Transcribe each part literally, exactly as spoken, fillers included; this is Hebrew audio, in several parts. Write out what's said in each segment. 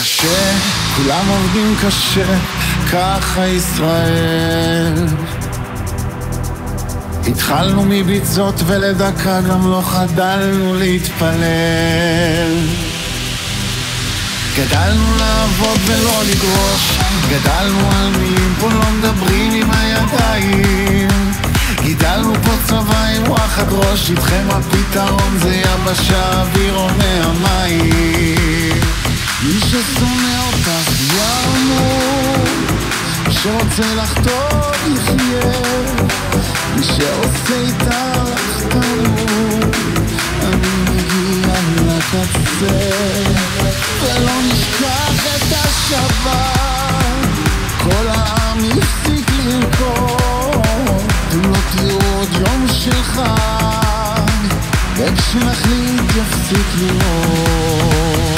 קשה, כולם עובדים קשה, ככה ישראל. התחלנו מביצות ולדקה גם לא חדלנו להתפלל. גדלנו לעבוד ולא לגרוש, גדלנו על מילים, פה לא מדברים עם הידיים. גידלנו פה צבא עם וואחד ראש, איתכם הפתרון זה יבשה, אווירוני המים. מי ששונא אותך ימות, מי שרוצה לחטוף יחיה, מי שעושה איתך תמות. אני מגיע לקצה ולא נשכח את השבת, כל העם יפסיק לרקוד, אתם לא תראו עוד יום של חג, וכשנחליט יפסיק לראות.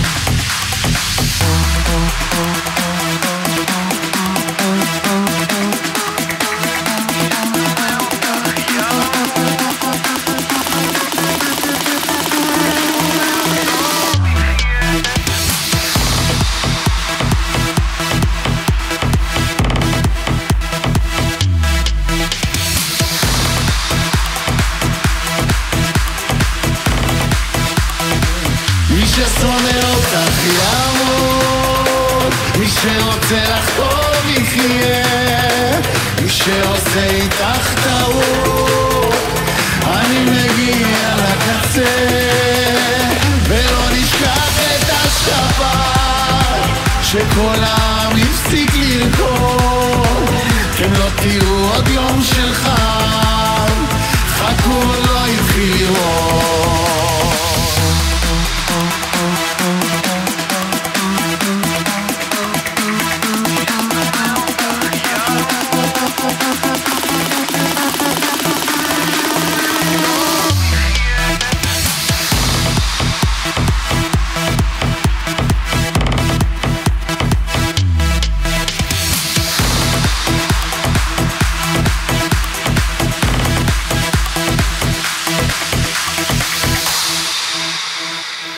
מי ששונא אותך ימות, מי שרוצה לחטוף יחיה, מי שעושה איתך טעות. אני מגיע לקצה ולא נשכח את השבת, שכל העם יפסיק לרקוד, כן לא תראו עוד יום של חג, חכו לא יתחיל לראות.